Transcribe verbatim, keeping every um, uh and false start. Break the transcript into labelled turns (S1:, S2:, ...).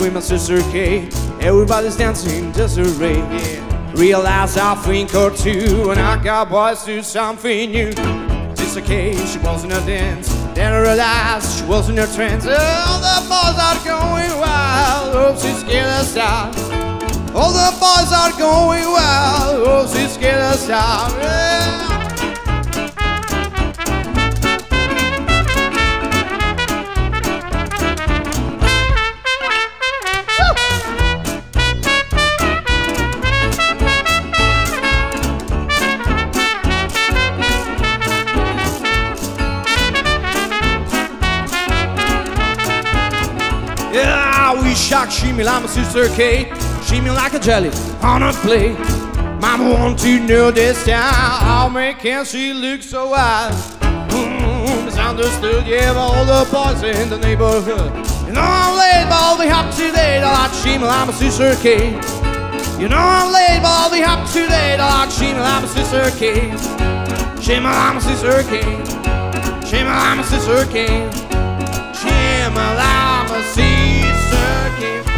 S1: with my sister Kate. Everybody's dancing disarray, yeah. Realize I think or two, and I got boys do something new. Sister Kate, she was in a dance, then I realized she was in a trance. All the boys are going wild, oh she's scared to stop. All the boys are going wild, oh she's scared to stop, yeah. Yeah, we shock shimmy like my sister Kate, shimmy like a jelly on a plate. Mama want to know this time, how can she look so wild? Mm, misunderstood, yeah, by all the boys in the neighborhood. You know I'm late, but I'll be happy today. I like shimmy like my sister Kate. You know I'm late, but I'll be happy today. I like shimmy like my sister Kate. Shimmy like my sister Kate. Shimmy like my sister Kate. Shimmy like my sister Kate.